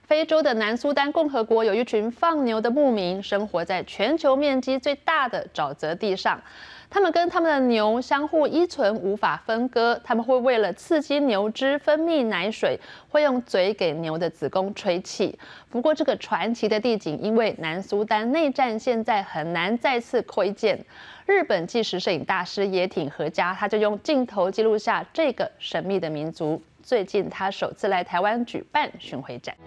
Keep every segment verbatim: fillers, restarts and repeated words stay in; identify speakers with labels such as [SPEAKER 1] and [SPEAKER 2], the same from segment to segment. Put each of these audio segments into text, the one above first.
[SPEAKER 1] 非洲的南苏丹共和国有一群放牛的牧民，生活在全球面积最大的沼泽地上。他们跟他们的牛相互依存，无法分割。他们会为了刺激牛只分泌奶水，会用嘴给牛的子宫吹气。不过，这个传奇的地景因为南苏丹内战，现在很难再次窥见。日本纪实摄影大师野町和家，他就用镜头记录下这个神秘的民族。最近，他首次来台湾举办巡回展。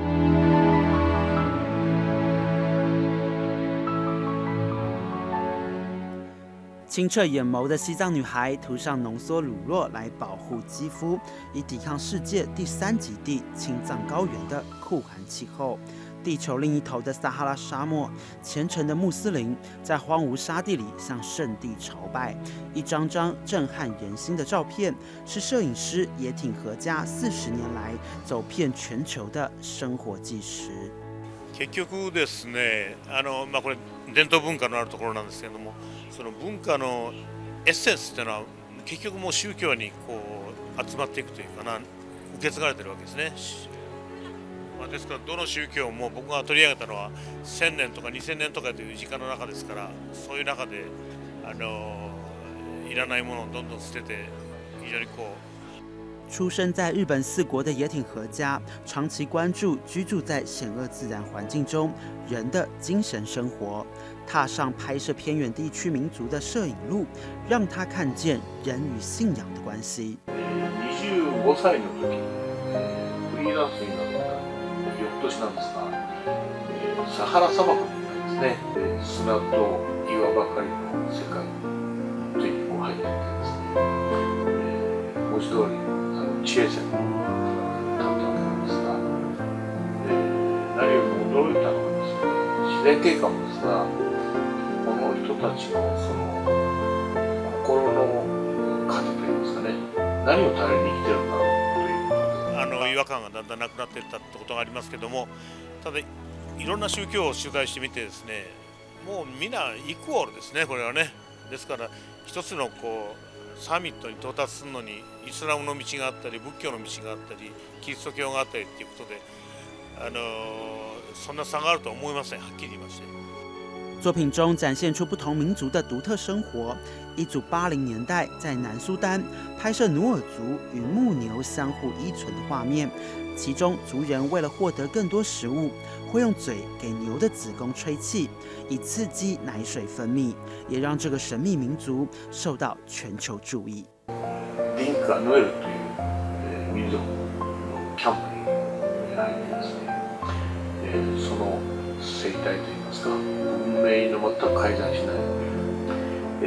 [SPEAKER 2] 清澈眼眸的西藏女孩涂上浓缩乳酪来保护肌肤，以抵抗世界第三极地青藏高原的酷寒气候。地球另一头的撒哈拉沙漠，虔诚的穆斯林在荒芜沙地里向圣地朝拜。一张张震撼人心的照片，是摄影师野町和家四十年来走遍全球的生活纪实。
[SPEAKER 3] 結局ですね、あのまあこれ伝統文化のあるところなんですけれども、その文化のエッセンスっていうのは結局もう宗教にこう集まっていくというかな、受け継がれてるわけですね。まあ、ですからどの宗教も僕が取り上げたのはせんねんとかにせんねんとかという時間の中ですから、そういう中であのいらないものをどんどん捨てて非常にこう。
[SPEAKER 2] 出生在日本四国的野町和家，长期关注居住在险恶自然环境中人的精神生活。踏上拍摄偏远地区民族的摄影路，让他看见人与信仰的关系。
[SPEAKER 4] にじゅうごさいの時、フリーランスになった翌年なんですが、サハラ砂漠にですね、砂と岩ばかりの世界についてこう入っていってですね、文字通り。知恵線だったわけなんですが、えー、何よりも驚いたのはですね、自然景観もですが、この人たちのその心の糧といいますかね、何を頼りに生きてるんだろうということで、
[SPEAKER 3] あの違和感がだんだんなくなっていったってことがありますけども、ただいろんな宗教を取材してみてですね、もうみんなイコールですね、これはね。ですから一つのこうサミットに到達するのにイスラムの道があったり仏教の道があったりキリスト教があったりということで、あのそんな差があるとは思いません。はっきり言いまして。
[SPEAKER 2] 作品中展现出不同民族的独特生活。一组八零年代在南苏丹拍摄努尔族与牧牛相互依存的画面，其中族人为了获得更多食物，会用嘴给牛的子宫吹气，以刺激奶水分泌，也让这个神秘民族受到全球注意。
[SPEAKER 4] ディンカ・ヌエルという民族のキャンプに入ってですね、その生態といいますか、文明の全く改ざんしない、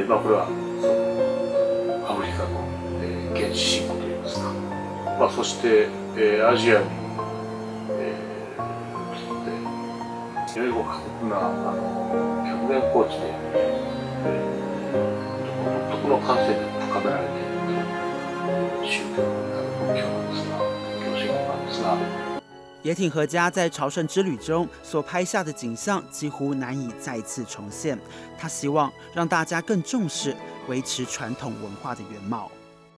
[SPEAKER 4] まあこれはそのアフリカの原始信仰といいますか、まあそしてアジアに非常に過酷なあの極限高地で、えー、独特の感性で深められている宗教仏教なんですが、仏教信仰なんですが。
[SPEAKER 2] 野町和家在朝圣之旅中所拍下的景象几乎难以再次重现。他希望让大家更重视维持传统文化的原貌。